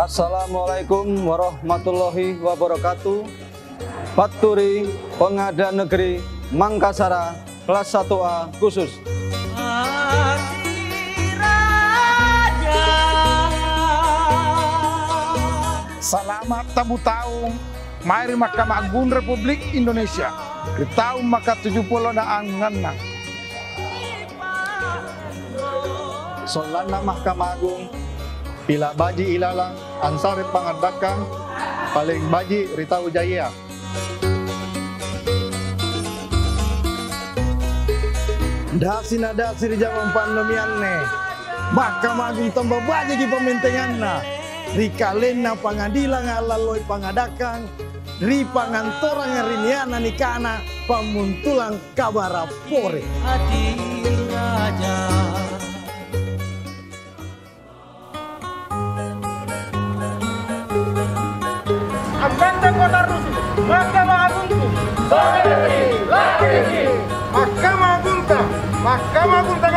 Assalamualaikum warahmatullahi wabarakatuh. Paturi Pengadilan Negeri Mangkasara kelas 1A khusus. Selamat tabu tahun Mari Mahkamah Agung Republik Indonesia ke tahun maka 70 na anganna. Solana Mahkamah Agung Pila Baji Ilalang Ansari Pangadakan Paling Baji Rita Ujaya. Daksina daksir zaman pandemian ne Mahkamah Agung tambah baji di pementenganna Rikalena pengadilan alaloi pangadakan Ri pangantoran riniana nikana pamuntulang kabara pore hati raja. Ambanda Kota Rusu, Mahkamah Agungku, laki-laki. Mahkamah Agung, Mahkamah Agung